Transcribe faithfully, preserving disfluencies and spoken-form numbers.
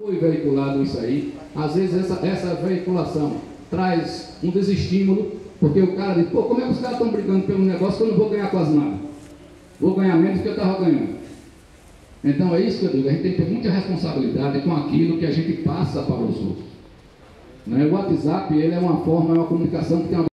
Foi veiculado isso aí. Às vezes essa, essa veiculação traz um desestímulo, porque o cara diz, pô, como é que os caras estão brigando pelo negócio que eu não vou ganhar quase nada? Vou ganhar menos do que eu estava ganhando. Então é isso que eu digo, a gente tem que ter muita responsabilidade com aquilo que a gente passa para os outros. Né? O WhatsApp, ele é uma forma, é uma comunicação que tem uma